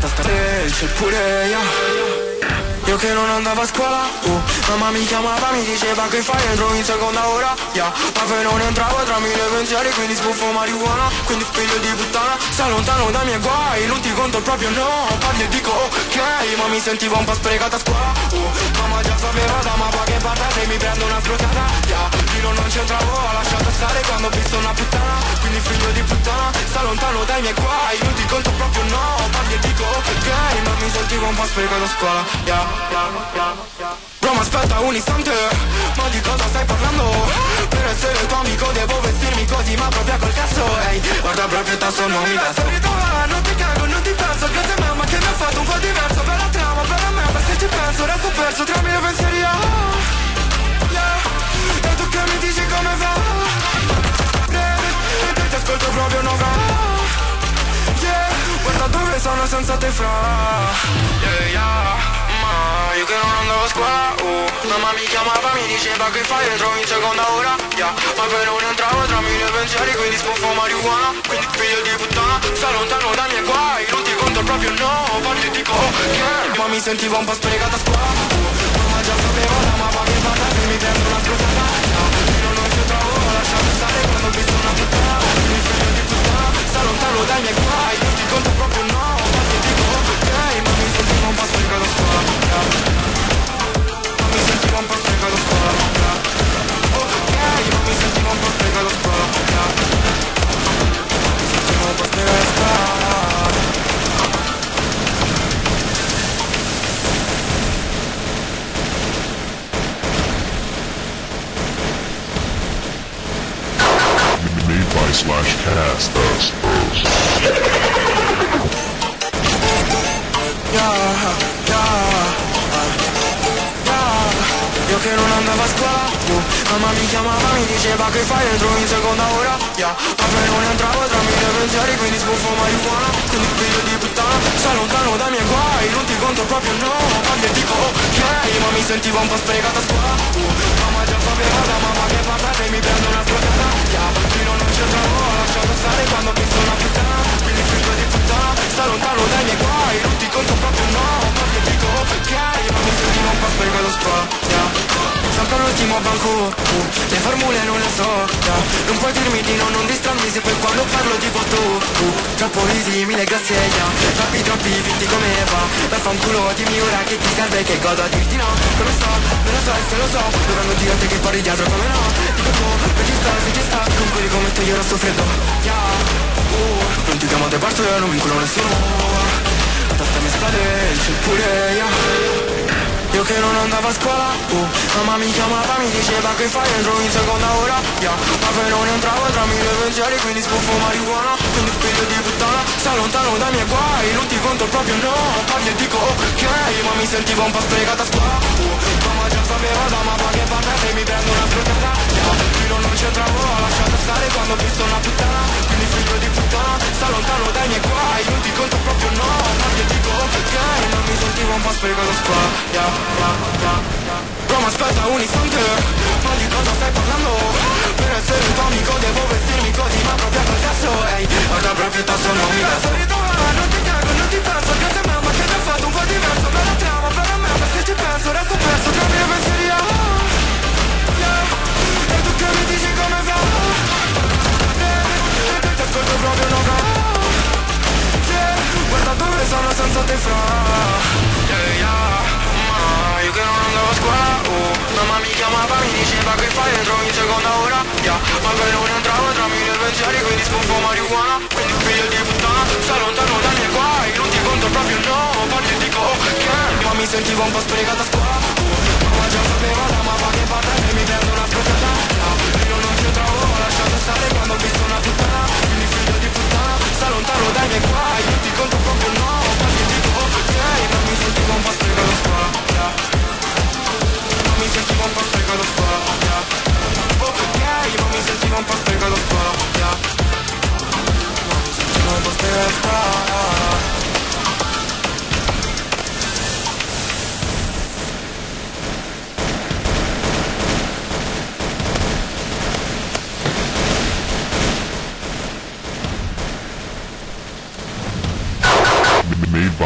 sprecata sta c'è pure io che non andavo a scuola, mamma mi chiamava, mi diceva che fai, entro in seconda ora, ma poi non entravo tra mille pensieri, quindi sbuffo marijuana, quindi figlio di puttana, sta lontano dai miei guai, non ti conto proprio no, parli e dico ok, ma mi sentivo un po' sprecata a scuola, mamma già sapeva da ma che parte se mi prendo una scrotata, fino non c'entravo, ho lasciato stare quando ho visto una puttana, quindi figlio di puttana, sta lontano dai miei guai, non ti conto proprio no, parli e dico ok, ma mi sentivo un po' sprecata a scuola, Bro, ma aspetta un istante, ma di cosa stai parlando? Per essere tuo amico devo vestirmi così, ma proprio col cazzo, ehi, guarda proprio il tasto, non mi vesto. Non ti cago, non ti penso, grazie a me, ma che mi ha fatto un po' diverso. Bella trama, bella merda, se ci penso, resto perso tra mille pensieri, e tu che mi dici come va? E te ti ascolto proprio non va. Guarda dove sono senza te fra. Io che non andavo a scuola, mamma mi chiamava, mi diceva che fai, entro in seconda ora, ma poi non entravo tra mille pensieri, quindi sbuffo marijuana, quindi figlio di puttana, sta lontano dai miei guai, non ti conto proprio no, parli e dico ok, ma mi sentivo un po' sprecata a scuola, mamma già sapeva da mamma che parla, se mi prendo una scrotata, io non ci trovo, ho lasciato stare quando ho visto una puttana, quindi figlio di puttana, sta lontano dai miei guai, non ti conto proprio no, parli e dico ok, ma mi sentivo un po' sprecata a scuola, mi sentivo un po' sprecata a scuola, ok, ma mi sentivo un po' sprecata a scuola, mi sentivo un po' sprecata a scuola. Made by /cast us. Io che non andavo a scuola, mamma mi chiamava, mi diceva che fai, entro in seconda ora, ma poi non entravo tra mille pensieri, quindi sbuffo marijuana, quindi figlio di puttana, sta lontano dai miei guai, non ti conto proprio no, parli e dico ok, ma mi sentivo un po' sprecata a scuola, mamma già sapeva da mamma che parla, se mi prendo una scrotata, fino non c'entravo, ho lasciato stare quando ho visto una puttana, quindi figlio di puttana, sta lontano dai miei guai, non ti conto proprio no, parli e dico ok, ma mi sentivo un po' sprecata a scuola, sempre all'ultimo banco, le formule non le so, non puoi dirmi di no, non distrarmi se poi quando parlo tipo tu, troppo visibile grazie troppi finti come va, per fa un culo dimmi ora che ti serve, che godo a dirti no, come sto, me lo so e se lo so, dovranno dire a te che parli dietro come no, dico tu, se ci sta, con quelli come te io resto freddo, non ti chiamo te parto io non vincono nessuno, la testa mi esplode, c'è pure io che non andavo a scuola, mamma mi chiamava, mi diceva che fai, entro in seconda ora, ma poi non entravo tra mille pensieri, quindi sbuffo marijuana, quindi figlio di puttana, sta lontano dai miei guai, non ti conto proprio no, parli e dico ok, ma mi sentivo un po' sprecata a scuola, mamma già sapeva da mamma che parla, se mi prendo una scrotata, fino non c'entravo, ho lasciato stare quando ho visto una puttana, quindi figlio di puttana, sta lontano dai miei guai, non ti conto proprio no, parli e dico ok, ma mi sentivo un po' sprecata a scuola, Bro, ma aspetta un istante, ma di cosa stai parlando? Per essere il tuo amico devo vestirmi così, ma proprio col cazzo, ehi, guarda proprio il tasto, non mi vesto. Non ti cago, non ti penso, grazie a me, ma che mi ha fatto un po' diverso, bella trama, bella merda, se ci penso, resto perso tra mille pensieri, e tu che mi dici come va? E te ti ascolto proprio non va, guarda dove sono senza te fra, io che non andavo a scuola, mamma mi chiamava, mi diceva che fai, entro in seconda ora, ma poi non entravo tra mille pensieri, quindi sbuffo marijuana, quindi figlio di puttana, sta lontano dai miei guai, non ti conto proprio no, parli e dico ok, ma mi sentivo un po' sprecata a scuola, mamma già sapeva da mamma che parla, se mi prendo una scrotata, io non ci trovo, ho lasciato stare quando ho visto una puttana, quindi figlio di puttana, sta lontano dai miei guai, non ti conto proprio no, parli e dico ok, ma mi sentivo un po' sprecata a scuola, mi sentivo un po' sprecata a scuola, ok, ma mi sentivo un po' sprecata a scuola, mi sentivo un po' sprecata a scuola. 'Cause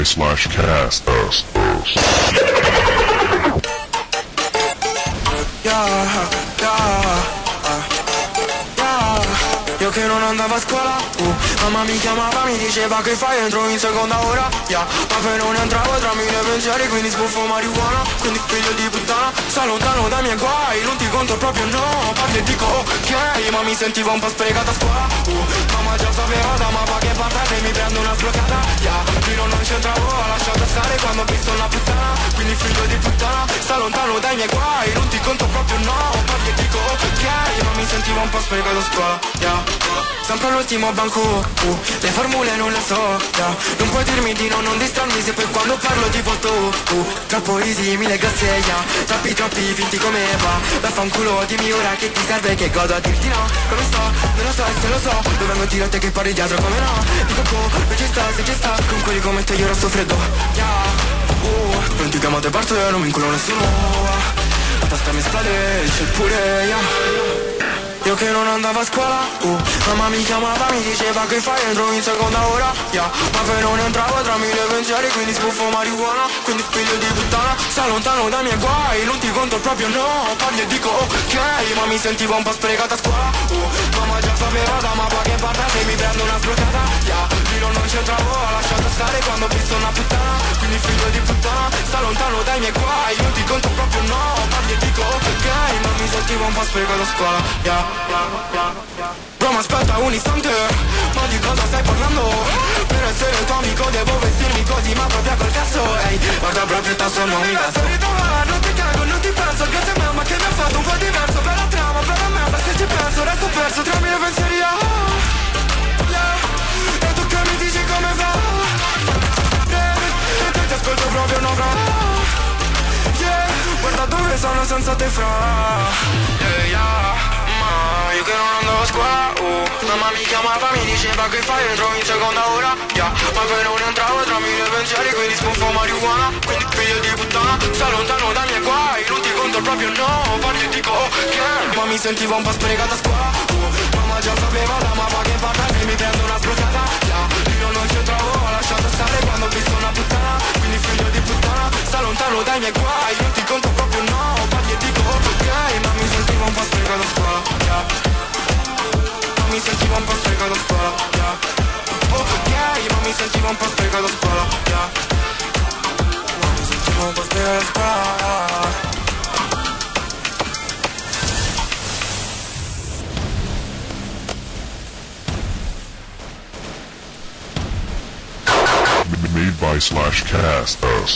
made.by/cast us. Io che non andavo a scuola, mamma mi chiamava, mi diceva che fai, entro in seconda ora, ma poi non entravo tra mille pensieri, quindi sbuffo marijuana, quindi figlio di puttana, sta lontano dai miei guai, non ti conto proprio no, parli e dico ok, ma mi sentivo un po' sprecata a scuola, mamma già sapeva da ma che parte se mi prendo una sbloccata, fino non c'entravo, ho lasciato stare quando ho visto una puttana, quindi figlio di puttana, sta lontano dai miei guai, non ti conto proprio no, parli e dico ok, ma mi sentivo un po' sprecata a scuola, sempre all'ultimo banco, le formule non le so, non puoi dirmi di no, non distrarmi se poi quando parlo ti porto, troppo easy, mille grazie, troppi finti come va, vaffanculo, dimmi ora che ti serve, che godo a dirti no, come sto, non lo so e se lo so, dove vengo a dire a te che parli dietro come no, dico non ci sta, se ci sta, con quelli come te io resto freddo, non ti chiamate parte, non mi inculo nessuno, la testa mi esplode, c'è pure, io che non andavo a scuola, mamma mi chiamava, mi diceva che fai, entro in seconda ora, ma poi non entravo tra mille pensieri, quindi sbuffo marijuana, quindi figlio di puttana, sta lontano dai miei guai, non ti conto proprio no, parli e dico ok, ma mi sentivo un po' sprecata a scuola, mamma già sapeva da ma che parte se mi prendo una sbloccata, fino non c'entravo, ho lasciato stare quando ho visto una puttana, quindi figlio di puttana, sta lontano dai miei guai, non ti conto proprio no, parli e dico ok, ma mi sentivo un po' sprecata a scuola, Bro, ma aspetta un istante, ma di cosa stai parlando? Per essere tuo amico devo vestirmi così, ma proprio col cazzo, ehi, guarda proprio il tasto non mi vesto. Non ti cago, non ti penso, grazie a me, ma che mi ha fatto un po' diverso. Bella trama, bella merda, se ci penso, resto perso tra mille pensieri, e tu che mi dici come va? E te ti ascolto proprio no, fra. Guarda dove sono senza te, fra. Io che non andavo a scuola, mamma mi chiamava, mi diceva che fai, entro in seconda ora, ma poi non entravo tra mille pensieri, quindi sbuffo marijuana, quindi figlio di puttana, sta lontano dai miei guai, non ti conto proprio no, parli e dico ok, ma mi sentivo un po' sprecata a scuola, mamma già sapeva da ma che parte se mi prendo una sbloccata, io non c'entravo, ho lasciato stare quando ho visto una puttana, quindi figlio di puttana, sta lontano dai miei guai, non ti conto proprio no, parli e dico ok, ma mi sentivo un po' sprecata a scuola, mi sentivo un po' sprecata a scuola, ok, ma mi sentivo un po' sprecata a scuola, mi sentivo un po' sprecata a scuola. Made.by/cast us.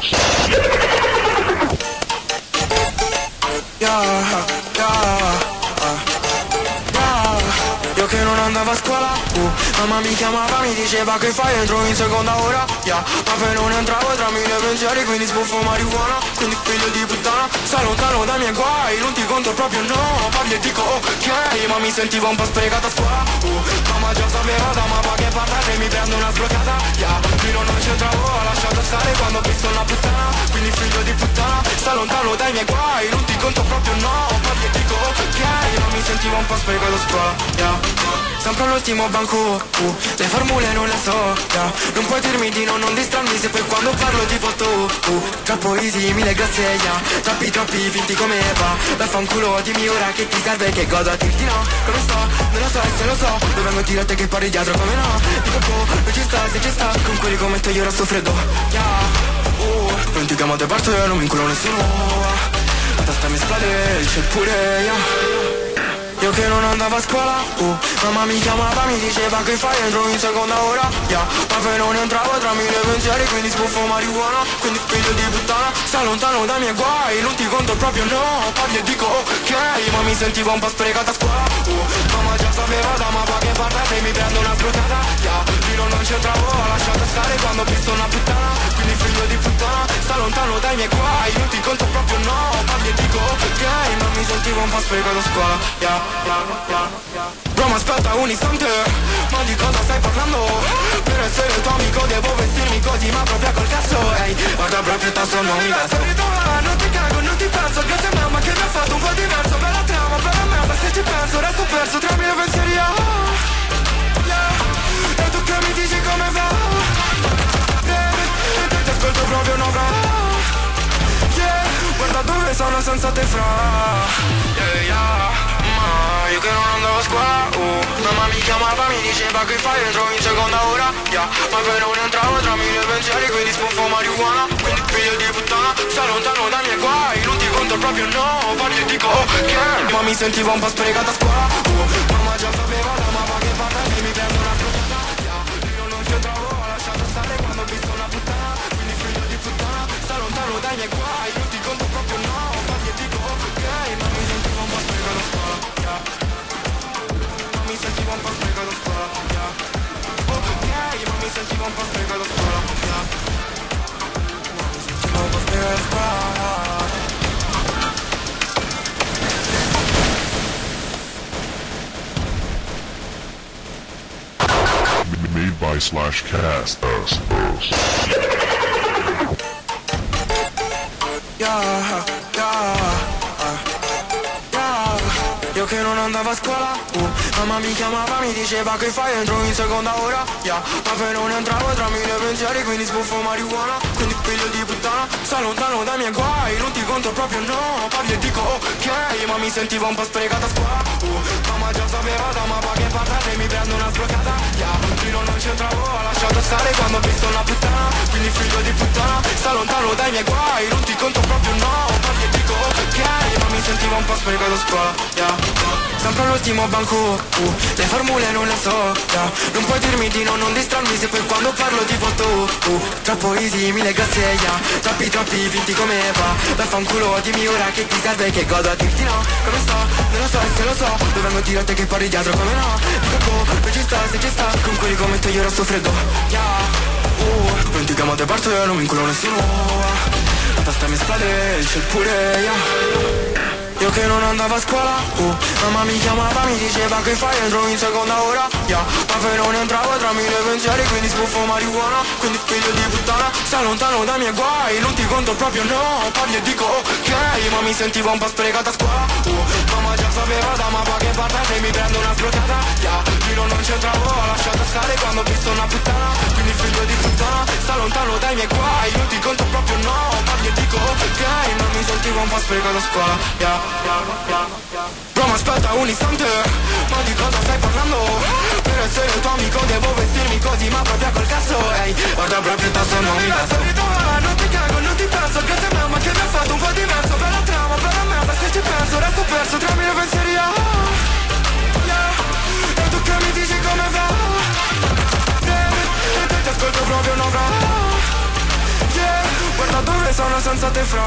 Io che non andavo a scuola, mamma mi chiamava, mi diceva che fai, entro in seconda ora, ma poi non entravo tra mille pensieri, quindi sbuffo marijuana, quindi figlio di puttana, sta lontano dai miei guai, non ti conto proprio no, parli e dico ok, ma mi sentivo un po' sprecata a scuola, mamma già sapeva da ma che parte se mi prendo una sbloccata, fino non c'entravo, ho lasciato stare quando ho visto una puttana, quindi figlio di puttana, sta lontano dai miei guai, non ti conto proprio no, parli e dico ok, ma mi sentivo un po' sprecata a scuola, sempre all'ultimo banco, le formule non le so, non puoi dirmi di no, non distrarmi se poi quando parlo ti porto, troppo easy, mille grazie, troppi finti come va, vaffanculo, dimmi ora che ti serve, che godo a dirti no, come sto, non lo so e se lo so, dove vengo a dire a te che parli dietro come no, dico non ci sta, se ci sta, con quelli come te io resto freddo, non ti chiamate parte, non mi inculo nessuno, la testa mi esplode, c'è pure, io che non andavo a scuola, mamma mi chiamava, mi diceva che fai, entro in seconda ora, ma poi non entravo tra mille pensieri, quindi sbuffo marijuana, quindi figlio di puttana, sta lontano dai miei guai, non ti conto proprio no, parli e dico ok, ma mi sentivo un po' sprecata a scuola, mamma già sapeva da ma che parte se mi prendo una sbloccata, fino non c'entravo, ho lasciato stare quando ho visto una puttana, quindi figlio di puttana, sta lontano dai miei guai, non ti conto proprio no, parli e dico ok, ma mi sentivo un po' sprecata a scuola, Bro, ma aspetta un istante, ma di cosa stai parlando? Per essere tuo amico devo vestirmi così, ma proprio col cazzo, ehi, guarda proprio il tasto non mi vesto. Non ti cago, non ti penso, grazie a me, ma che mi ha fatto un po' diverso, bella trama, bella merda, se ci penso, resto perso tra mille pensieri, e tu che mi dici come va? senza te fra. Ma io che non andavo a scuola, mamma mi chiamava, mi diceva che fai, entro in seconda ora, ma poi non entravo tra mille pensieri, quindi spuffo marijuana. Quindi figlio di puttana, stai lontano dai miei guai, non ti conto proprio no, parli e dico ok. Ma mi sentivo un po' sprecata a scuola, mamma già sapeva da mamma che parla che mi prendo una scroccata. Io non c'entravo, ho lasciato stare quando ho visto una puttana. Quindi figlio di puttana, stai lontano dai miei guai, non ti conto proprio no, parli e dico ok. Ma mi sentivo un po' sprecata a scuola, ma mi sentivo un po' sprecata a scuola, ok, ma mi sentivo un po' sprecata a scuola, ma mi sentivo un po' sprecata a scuola. Made by /cast us. Io che non andavo a scuola, mamma mi chiamava, mi diceva che fai, entro in seconda ora, ma poi non entravo tra mille pensieri, quindi spuffo marijuana. Quindi figlio di puttana, stai lontano dai miei guai, non ti conto proprio no, parli e dico ok. Ma mi sentivo un po' sprecata a scuola, mamma già sapeva da mamma che parlare, mi prendo una sbloccata, io non c'entravo, ho lasciato stare quando ho visto una puttana. Quindi figlio di puttana, stai lontano dai miei guai, non ti conto proprio no, parli e dico ok. Ma mi sentivo un po' sprecata a scuola, sempre all'ultimo banco, le formule non le so, non puoi dirmi di no, non distrarmi se poi quando parlo ti foto, troppo easy, mille grazie, troppi finti come va, vaffanculo, dimmi ora che ti serve, che godo a dirti no, come sto, non lo so e se lo so, dove vengo a dire a te che parli dietro, come no, dico, non ci sta, se ci sta, con quelli come te io resto freddo, non ti chiamate parte, non mi inculo nessuno, la testa mi esplode, il ciel pure, io che non andavo a scuola, mamma mi chiamava, mi diceva che fai, entro in seconda ora, ma poi non entravo tra mille pensieri, quindi spuffo marijuana. Quindi figlio di puttana, stai lontano dai miei guai, non ti conto proprio no, parli e dico ok. Ma mi sentivo un po' sprecata a scuola, mamma già sapeva da mamma che parla, se mi prendo una sbloccata, io non c'entravo, ho lasciato stare quando ho visto una puttana. Quindi figlio di puttana, stai lontano dai miei guai, non ti conto proprio no, parli e dico ok. Ma mi sentivo un po' sprecata a scuola, bro, ma aspetta un istante, ma di cosa stai parlando? Per essere il tuo amico devo vestirmi così, ma proprio col cazzo, ehi, guarda bro, piuttosto non mi penso. Non ti cago, non ti penso, che te mamma che mi ha fatto un po' diverso. Bella trama, bella merda, se ci penso, resto perso tra mille pensieri, e tu che mi dici come va? E te ti ascolto proprio non va, guarda dove sono senza te fra,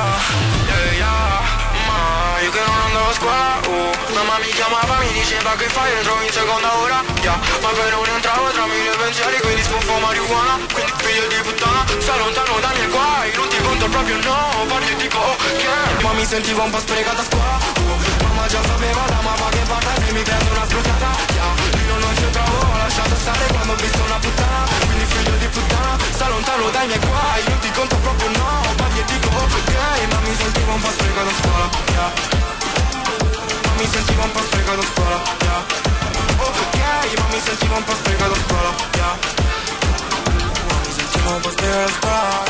ma io che non andavo a scuola, mamma mi chiamava, mi diceva che fai, entro in seconda ora, ma poi non entravo tra mille pensieri, quindi spuffo marijuana. Quindi figlio di puttana, stai lontano dai miei guai, non ti conto proprio no, parli e dico ok. Ma mi sentivo un po' sprecata a scuola, mamma già sapeva da mamma che parla, se mi prendo una sbloccata, io non c'entravo, ho lasciato stare quando ho visto una puttana. Quindi figlio di puttana, stai lontano dai miei guai, non ti conto proprio no, parli e dico ok. Ma mi sentivo un po' sprecata a scuola, ma mi sentivo un po' sprecata a scuola, ok, ma mi sentivo un po' sprecata a scuola, ma mi sentivo un po' sprecata a scuola.